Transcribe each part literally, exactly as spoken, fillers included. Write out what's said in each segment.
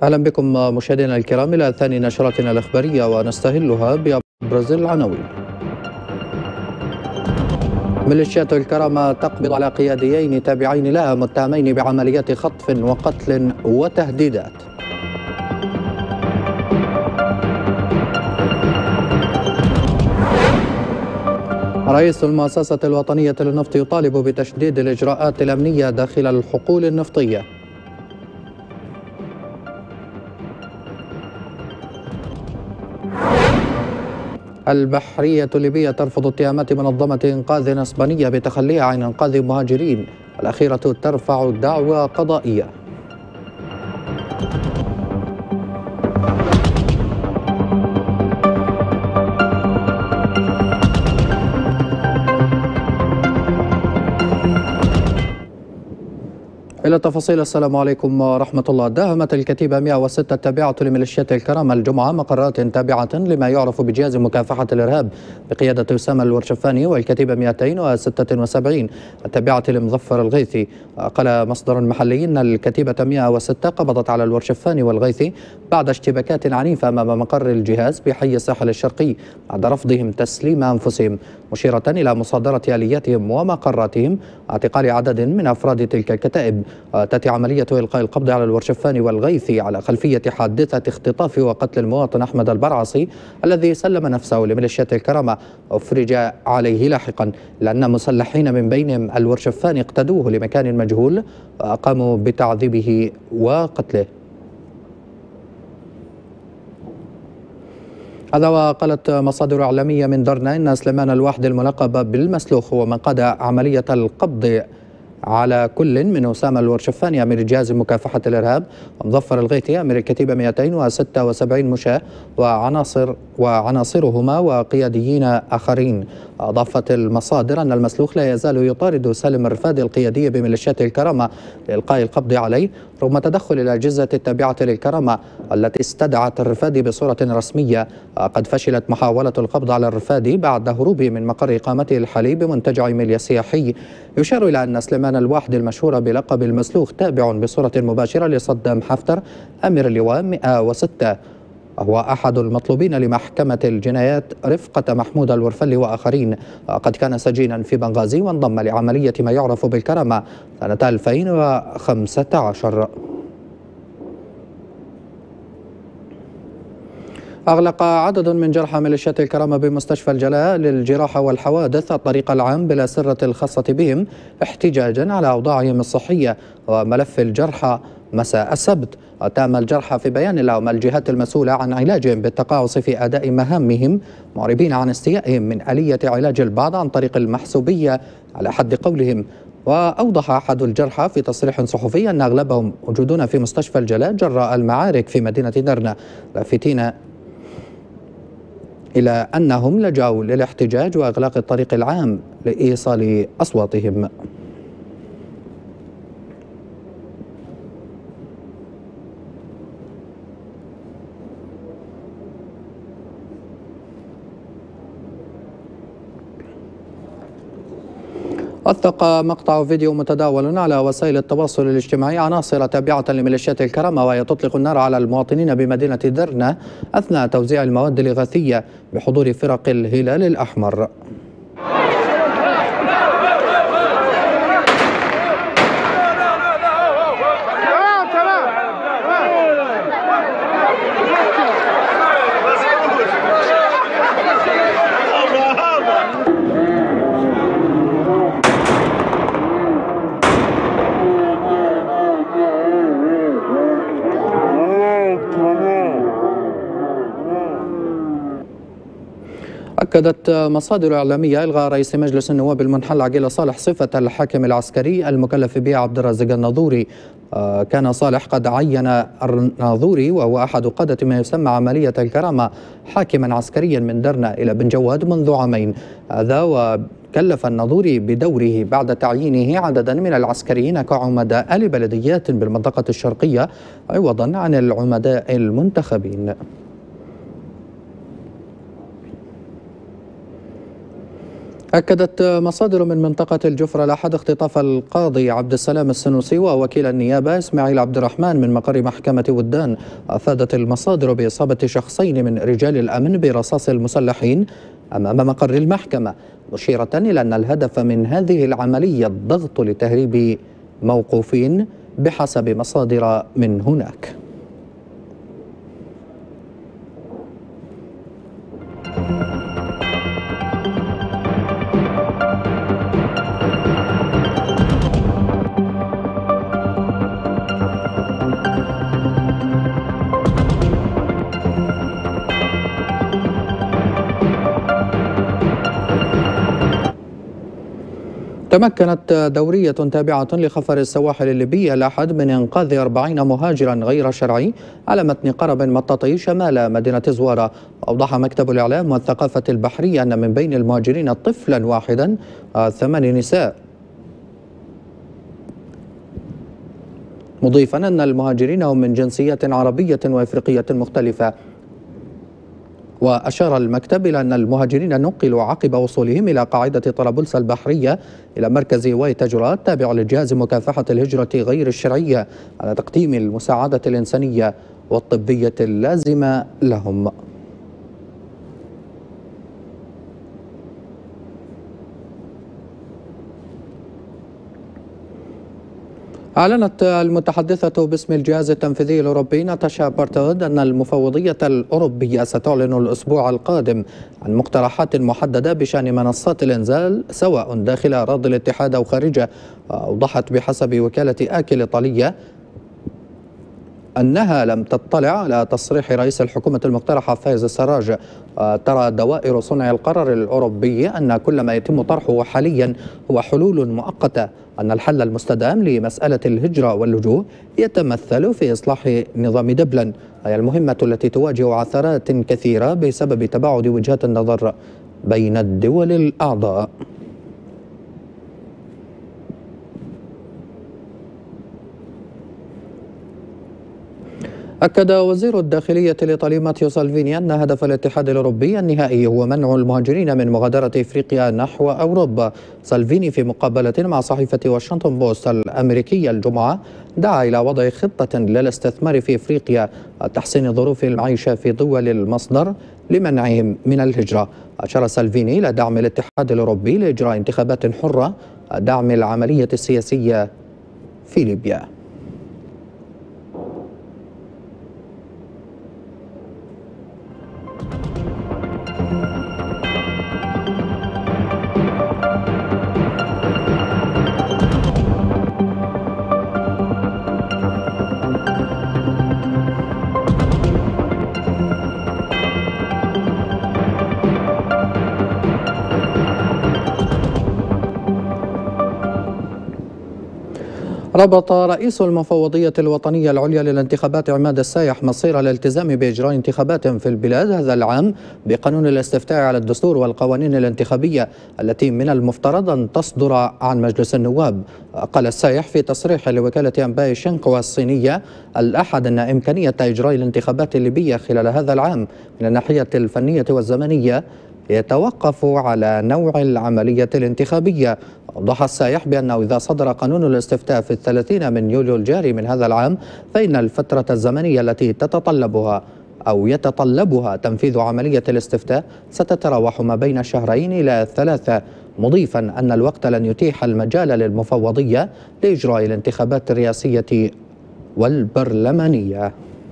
أهلا بكم مشاهدينا الكرام إلى ثاني نشراتنا الإخبارية، ونستهلها بأبرز العناوين. ميليشيات الكرامة تقبض على قياديين تابعين لها متهمين بعمليات خطف وقتل وتهديدات. رئيس المؤسسة الوطنية للنفط يطالب بتشديد الإجراءات الأمنية داخل الحقول النفطية. البحرية الليبية ترفض اتهامات منظمة إنقاذ إسبانية بتخليها عن إنقاذ مهاجرين، والأخيرة ترفع دعوى قضائية. إلى التفاصيل. السلام عليكم ورحمة الله. داهمت الكتيبة مئة وستة التابعة لميليشيات الكرامة الجمعة مقرات تابعة لما يعرف بجهاز مكافحة الإرهاب بقيادة أسامة الورشفاني، والكتيبة مئتين وستة وسبعين التابعة لمظفر الغيثي. قال مصدر محلي أن الكتيبة مئة وستة قبضت على الورشفاني والغيثي بعد اشتباكات عنيفة أمام مقر الجهاز بحي الساحل الشرقي بعد رفضهم تسليم أنفسهم، مشيرة إلى مصادرة آلياتهم ومقراتهم واعتقال عدد من أفراد تلك الكتائب. وتأتي عملية إلقاء القبض على الورشفاني والغيثي على خلفية حادثة اختطاف وقتل المواطن أحمد البرعصي الذي سلم نفسه لميليشيات الكرامة وأفرج عليه لاحقا، لأن مسلحين من بينهم الورشفاني اقتدوه لمكان مجهول وقاموا بتعذيبه وقتله. هذا وقالت مصادر إعلامية من درنا إن سليمان الواحد الملقب بالمسلوخ هو من قاد عملية القبض على كل من أسامة الورشفاني أمير جهاز مكافحة الإرهاب، ومظفر الغيثي أمير الكتيبة مئتين وستة وسبعين مشاة وعناصر وعناصرهما وقياديين آخرين. أضافت المصادر أن المسلوخ لا يزال يطارد سالم الرفادي القيادي بميليشيات الكرامة لإلقاء القبض عليه رغم تدخل الأجهزة التابعة للكرامة التي استدعت الرفادي بصورة رسمية. قد فشلت محاولة القبض على الرفادي بعد هروبه من مقر إقامته الحالي بمنتجع ميليا سياحي. يشار إلى أن سليمان الواحد المشهور بلقب المسلوخ تابع بصورة مباشرة لصدام حفتر أمير اللواء مئة وستة، وهو أحد المطلوبين لمحكمة الجنايات رفقة محمود الورفلي وآخرين. قد كان سجينا في بنغازي وانضم لعملية ما يعرف بالكرامة سنة ألفين وخمسة عشر. أغلق عدد من جرحى ميليشيات الكرامة بمستشفى الجلاء للجراحة والحوادث الطريق العام بلا سرة الخاصة بهم احتجاجا على أوضاعهم الصحية وملف الجرحى مساء السبت. وتم الجرحى في بيان لهم الجهات المسؤولة عن علاجهم بالتقاعس في أداء مهامهم، معربين عن استيائهم من آلية علاج البعض عن طريق المحسوبية على حد قولهم. وأوضح أحد الجرحى في تصريح صحفي أن أغلبهم موجودون في مستشفى الجلاء جراء المعارك في مدينة درنا، لافتين إلى أنهم لجأوا للاحتجاج وإغلاق الطريق العام لإيصال أصواتهم. وثق مقطع فيديو متداول على وسائل التواصل الاجتماعي عناصر تابعة لميليشيات الكرامة وهي تطلق النار على المواطنين بمدينة درنا أثناء توزيع المواد الإغاثية بحضور فرق الهلال الأحمر. أكدت مصادر إعلامية إلغاء رئيس مجلس النواب المنحل عقيل صالح صفة الحاكم العسكري المكلف به عبد الرازق الناظوري. كان صالح قد عين الناظوري وهو أحد قادة ما يسمى عملية الكرامة حاكما عسكريا من درنا إلى بن جواد منذ عامين. هذا وكلف الناظوري بدوره بعد تعيينه عددا من العسكريين كعمداء لبلديات بالمنطقة الشرقية عوضا عن العمداء المنتخبين. أكدت مصادر من منطقة الجفرة الأحد اختطاف القاضي عبد السلام السنوسي ووكيل النيابة إسماعيل عبد الرحمن من مقر محكمة ودان. أفادت المصادر بإصابة شخصين من رجال الأمن برصاص المسلحين أمام مقر المحكمة، مشيرة إلى أن الهدف من هذه العملية الضغط لتهريب موقوفين بحسب مصادر من هناك. تمكنت دورية تابعة لخفر السواحل الليبية الأحد من إنقاذ أربعين مهاجرا غير شرعي على متن قرب مطاطي شمال مدينة زوارة. أوضح مكتب الإعلام والثقافة البحرية أن من بين المهاجرين طفلا واحدا ثمان نساء، مضيفا أن المهاجرين هم من جنسيات عربية وإفريقية مختلفة. وأشار المكتب إلى أن المهاجرين نقلوا عقب وصولهم إلى قاعدة طرابلس البحرية إلى مركز ويتجرى التابع لجهاز مكافحة الهجرة غير الشرعية على تقديم المساعدة الإنسانية والطبية اللازمة لهم. أعلنت المتحدثة باسم الجهاز التنفيذي الأوروبي ناتاشا بارتود أن المفوضية الأوروبية ستعلن الأسبوع القادم عن مقترحات محددة بشأن منصات الإنزال سواء داخل أراضي الاتحاد أو خارجه. أوضحت بحسب وكالة آكل إيطالية أنها لم تطلع على تصريح رئيس الحكومة المقترحة فايز السراج. ترى دوائر صنع القرار الأوروبي أن كل ما يتم طرحه حاليا هو حلول مؤقتة، أن الحل المستدام لمسألة الهجرة واللجوء يتمثل في إصلاح نظام دبلن، هي المهمة التي تواجه عثرات كثيرة بسبب تباعد وجهات النظر بين الدول الأعضاء. أكد وزير الداخلية الإيطالي ماتيو سالفيني أن هدف الاتحاد الأوروبي النهائي هو منع المهاجرين من مغادرة إفريقيا نحو أوروبا. سالفيني في مقابلة مع صحيفة واشنطن بوست الأمريكية الجمعة دعا إلى وضع خطة للاستثمار في إفريقيا، تحسين ظروف المعيشة في دول المصدر لمنعهم من الهجرة. أشار سالفيني إلى دعم الاتحاد الأوروبي لإجراء انتخابات حرة، دعم العملية السياسية في ليبيا. ربط رئيس المفوضية الوطنية العليا للانتخابات عماد السايح مصير الالتزام بإجراء انتخابات في البلاد هذا العام بقانون الاستفتاء على الدستور والقوانين الانتخابية التي من المفترض أن تصدر عن مجلس النواب. قال السايح في تصريح لوكالة أنباء الشنقوى الصينية الأحد أن إمكانية إجراء الانتخابات الليبية خلال هذا العام من الناحية الفنية والزمنية يتوقف على نوع العملية الانتخابية. أوضح السايح بأنه إذا صدر قانون الاستفتاء في الثلاثين من يوليو الجاري من هذا العام فإن الفترة الزمنية التي تتطلبها أو يتطلبها تنفيذ عملية الاستفتاء ستتراوح ما بين شهرين إلى ثلاثة، مضيفا أن الوقت لن يتيح المجال للمفوضية لإجراء الانتخابات الرئاسية والبرلمانية.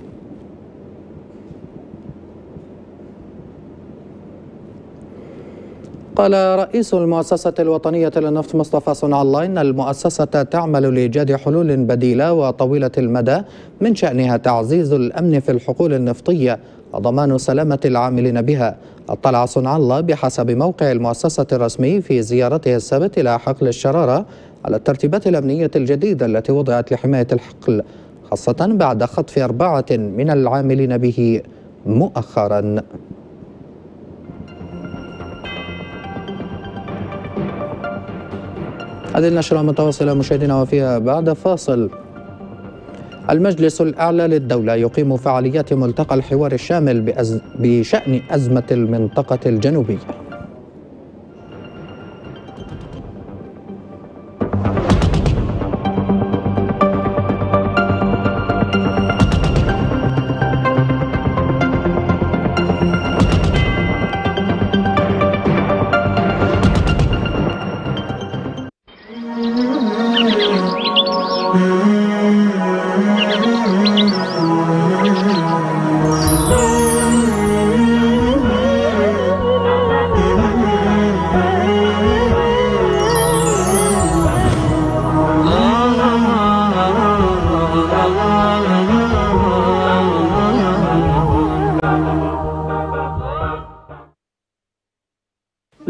قال رئيس المؤسسة الوطنية للنفط مصطفى صنع الله إن المؤسسة تعمل لإيجاد حلول بديلة وطويلة المدى من شأنها تعزيز الأمن في الحقول النفطية وضمان سلامة العاملين بها. اطلع صنع الله بحسب موقع المؤسسة الرسمي في زيارته السبت إلى حقل الشرارة على الترتيبات الأمنية الجديدة التي وضعت لحماية الحقل، خاصة بعد خطف أربعة من العاملين به مؤخرا. هذه النشرة متواصلة مشاهدينا وفيها بعد فاصل. المجلس الأعلى للدولة يقيم فعاليات ملتقى الحوار الشامل بشأن أزمة المنطقة الجنوبية.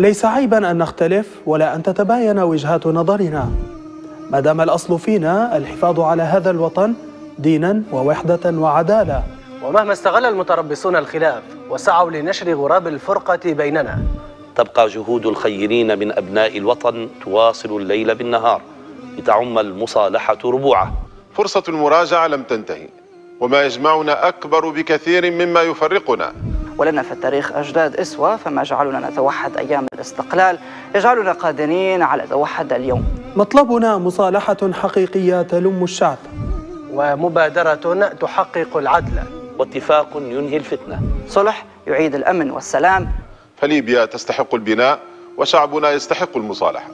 ليس عيبا أن نختلف ولا أن تتباين وجهات نظرنا، ما دام الأصل فينا الحفاظ على هذا الوطن دينا ووحدة وعدالة. ومهما استغل المتربصون الخلاف وسعوا لنشر غراب الفرقة بيننا، تبقى جهود الخيرين من أبناء الوطن تواصل الليل بالنهار لتعم المصالحة ربوعه. فرصة المراجعة لم تنتهي، وما يجمعنا أكبر بكثير مما يفرقنا. ولنا في التاريخ أجداد إسوة، فما جعلنا نتوحد أيام الاستقلال يجعلنا قادرين على توحد اليوم. مطلبنا مصالحة حقيقية تلم الشعب، ومبادرة تحقق العدل، واتفاق ينهي الفتنة، صلح يعيد الأمن والسلام. فليبيا تستحق البناء وشعبنا يستحق المصالحة.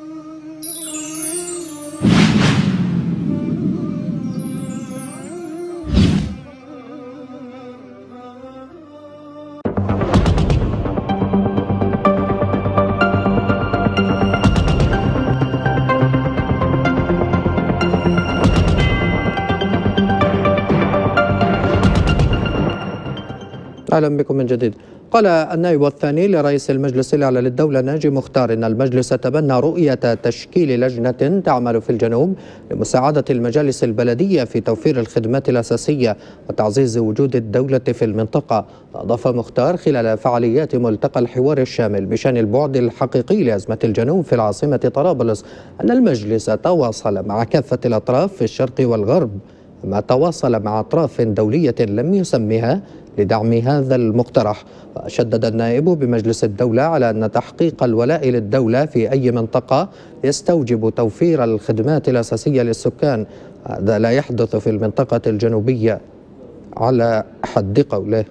أهلا بكم من جديد. قال النائب الثاني لرئيس المجلس الأعلى للدولة ناجي مختار إن المجلس تبنى رؤية تشكيل لجنة تعمل في الجنوب لمساعدة المجالس البلدية في توفير الخدمات الأساسية وتعزيز وجود الدولة في المنطقة. أضاف مختار خلال فعاليات ملتقى الحوار الشامل بشأن البعد الحقيقي لأزمة الجنوب في العاصمة طرابلس أن المجلس تواصل مع كافة الأطراف في الشرق والغرب، ما تواصل مع أطراف دولية لم يسمها لدعم هذا المقترح. وشدد النائب بمجلس الدولة على أن تحقيق الولاء للدولة في أي منطقة يستوجب توفير الخدمات الأساسية للسكان، هذا لا يحدث في المنطقة الجنوبية على حد قوله.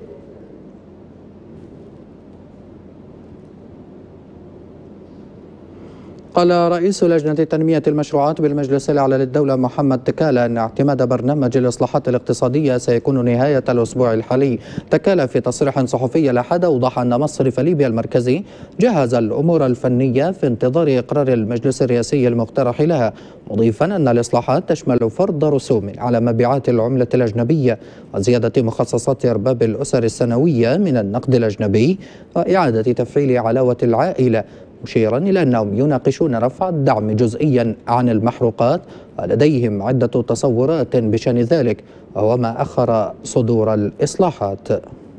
قال رئيس لجنة تنمية المشروعات بالمجلس الأعلى للدولة محمد تكالة أن اعتماد برنامج الإصلاحات الاقتصادية سيكون نهاية الأسبوع الحالي. تكالة في تصريح صحفي الأحد أوضح أن مصرف ليبيا المركزي جهز الأمور الفنية في انتظار إقرار المجلس الرئاسي المقترح لها، مضيفا أن الإصلاحات تشمل فرض رسوم على مبيعات العملة الأجنبية وزيادة مخصصات أرباب الأسر السنوية من النقد الأجنبي وإعادة تفعيل علاوة العائلة، مشيرا إلى أنهم يناقشون رفع الدعم جزئيا عن المحروقات ولديهم عدة تصورات بشأن ذلك، وهو ما أخر صدور الإصلاحات.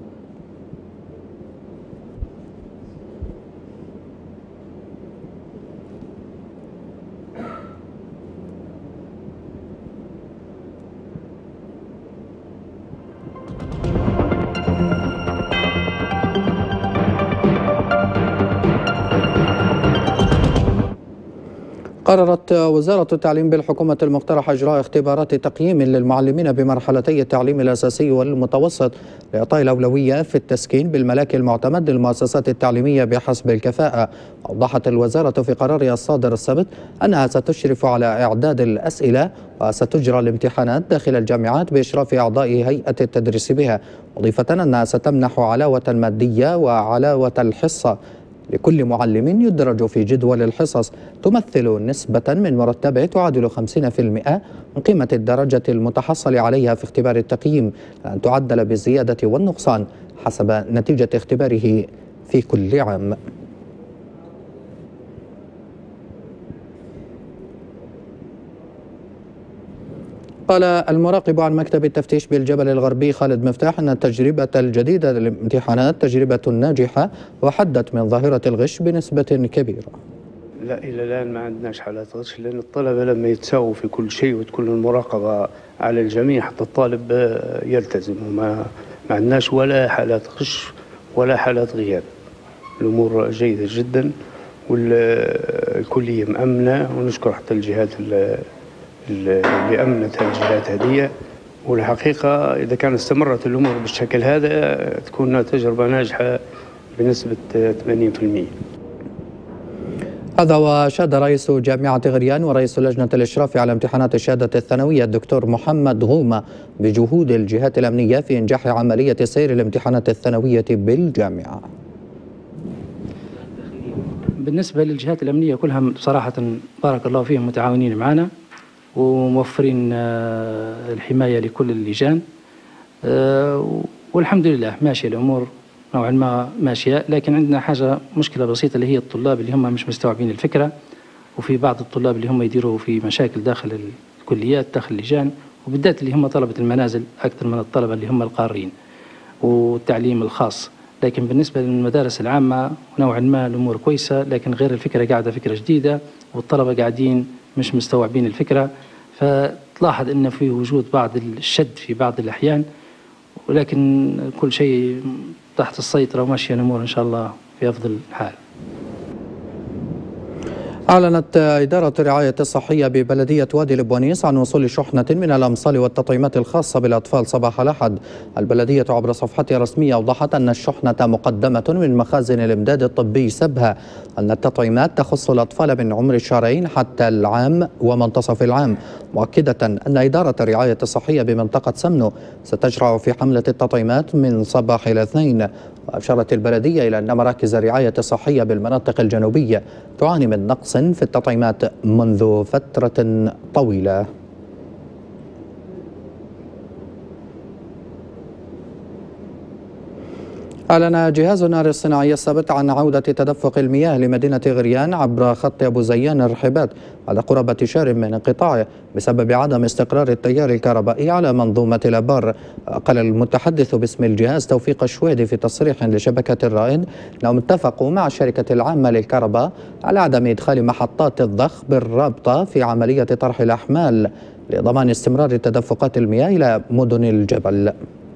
قررت وزارة التعليم بالحكومة المقترحة إجراء اختبارات تقييم للمعلمين بمرحلتي التعليم الأساسي والمتوسط لإعطاء الأولوية في التسكين بالملاك المعتمد للمؤسسات التعليمية بحسب الكفاءة. أوضحت الوزارة في قرارها الصادر السبت أنها ستشرف على إعداد الأسئلة وستجرى الامتحانات داخل الجامعات بإشراف أعضاء هيئة التدريس بها، مضيفة أنها ستمنح علاوة مادية وعلاوة الحصة لكل معلم يدرج في جدول الحصص تمثل نسبة من مرتبه تعادل خمسين بالمئة من قيمة الدرجة المتحصل عليها في اختبار التقييم، أن تعدل بالزيادة والنقصان حسب نتيجة اختباره في كل عام. قال المراقب عن مكتب التفتيش بالجبل الغربي خالد مفتاح أن التجربة الجديدة للامتحانات تجربة ناجحة وحدت من ظاهرة الغش بنسبة كبيرة. لا، إلى الآن ما عندناش حالات غش، لأن الطلبة لما يتساووا في كل شيء وتكون المراقبة على الجميع حتى الطالب يلتزم، وما ما عندناش ولا حالات غش ولا حالات غياب. الأمور جيدة جدا والكلية مأمنة، ونشكر حتى الجهات اللي أمنت الجهات هذه، والحقيقة إذا كان استمرت الأمور بالشكل هذا تكون تجربة ناجحة بنسبة ثمانين بالمئة. هذا وشاد رئيس جامعة غريان ورئيس لجنة الإشراف على امتحانات الشهادة الثانوية الدكتور محمد غومة بجهود الجهات الأمنية في إنجاح عملية سير الامتحانات الثانوية بالجامعة. بالنسبة للجهات الأمنية كلها صراحة بارك الله فيهم متعاونين معنا وموفرين الحماية لكل اللجان، والحمد لله ماشية الأمور نوعا ما ماشية، لكن عندنا حاجة مشكلة بسيطة اللي هي الطلاب اللي هم مش مستوعبين الفكرة، وفي بعض الطلاب اللي هم يديروا في مشاكل داخل الكليات داخل اللجان، وبالذات اللي هم طلبة المنازل أكثر من الطلبة اللي هم القارين والتعليم الخاص. لكن بالنسبة للمدارس العامة نوعا ما الأمور كويسة، لكن غير الفكرة قاعدة فكرة جديدة والطلبة قاعدين مش مستوعبين الفكرة، فتلاحظ أن في وجود بعض الشد في بعض الأحيان، ولكن كل شيء تحت السيطرة وماشية الأمور إن شاء الله في أفضل حال. أعلنت إدارة الرعاية الصحية ببلدية وادي البوانيس عن وصول شحنة من الأمصال والتطعيمات الخاصة بالأطفال صباح الأحد. البلدية عبر صفحتها الرسمية أوضحت أن الشحنة مقدمة من مخازن الإمداد الطبي سبها، أن التطعيمات تخص الأطفال من عمر الشهرين حتى العام ومنتصف العام، مؤكدة أن إدارة الرعاية الصحية بمنطقة سمنو ستشرع في حملة التطعيمات من صباح الاثنين. وأشارت البلدية إلى أن مراكز الرعاية الصحية بالمناطق الجنوبية تعاني من نقص في التطعيمات منذ فترة طويلة. أعلن جهاز النار الصناعي السبت عن عودة تدفق المياه لمدينة غريان عبر خط أبو زيان الرحبات بعد قرابة شهر من انقطاعه بسبب عدم استقرار التيار الكهربائي على منظومة الأبار. قال المتحدث باسم الجهاز توفيق الشويدي في تصريح لشبكة الرائد أنهم اتفقوا مع الشركة العامة للكهرباء على عدم إدخال محطات الضخ بالرابطة في عملية طرح الأحمال لضمان استمرار تدفقات المياه إلى مدن الجبل.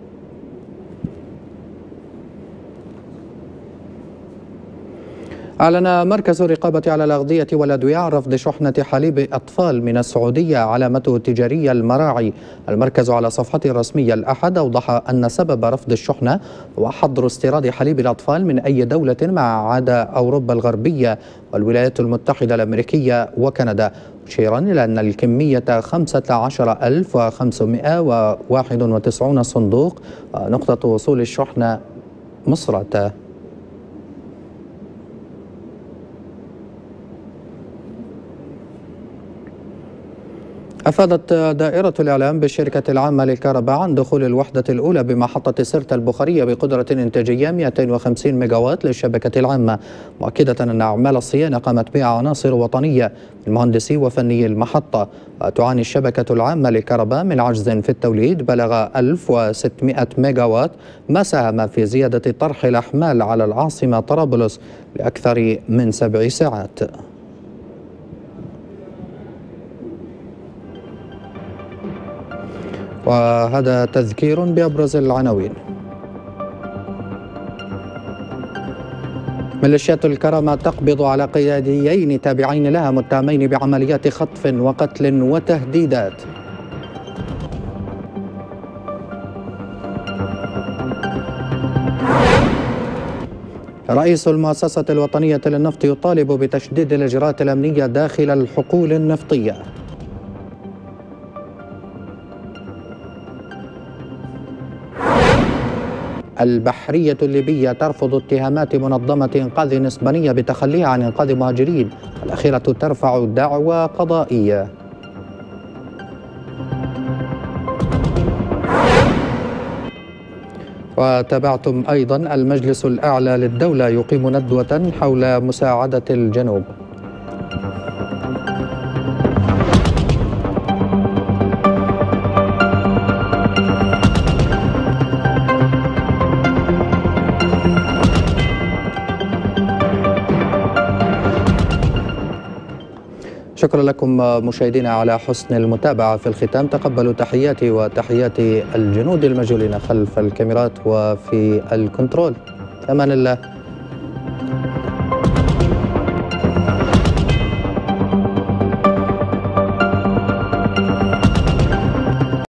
أعلن مركز الرقابة على الأغذية والأدوية عن رفض شحنة حليب أطفال من السعودية علامته التجارية المراعي. المركز على صفحته الرسمية الأحد أوضح أن سبب رفض الشحنة هو حظر استيراد حليب الأطفال من أي دولة ما عدا أوروبا الغربية والولايات المتحدة الأمريكية وكندا، مشيرا إلى أن الكمية خمسة عشر ألف وخمسمائة وواحد وتسعين صندوق نقطة وصول الشحنة مصرة. أفادت دائرة الإعلام بالشركة العامة للكهرباء عن دخول الوحدة الأولى بمحطة سرت البخارية بقدرة إنتاجية مئتين وخمسين ميجاوات للشبكة العامة، مؤكدة أن أعمال الصيانة قامت بها عناصر وطنية من مهندسي وفني المحطة. وتعاني الشبكة العامة للكهرباء من عجز في التوليد بلغ ألف وستمائة ميجاوات، ما ساهم في زيادة طرح الأحمال على العاصمة طرابلس لأكثر من سبع ساعات. وهذا تذكير بأبرز العناوين. ميليشيات الكرامة تقبض على قياديين تابعين لها متهمين بعمليات خطف وقتل وتهديدات. رئيس المؤسسة الوطنية للنفط يطالب بتشديد الإجراءات الأمنية داخل الحقول النفطية. البحرية الليبية ترفض اتهامات منظمة إنقاذ إسبانية بتخليها عن إنقاذ مهاجرين، الأخيرة ترفع دعوى قضائية. وتابعتم أيضا المجلس الأعلى للدولة يقيم ندوة حول مساعدة الجنوب. شكرا لكم مشاهدينا على حسن المتابعة. في الختام تقبلوا تحياتي وتحيات الجنود المجهولين خلف الكاميرات وفي الكنترول. أمان الله.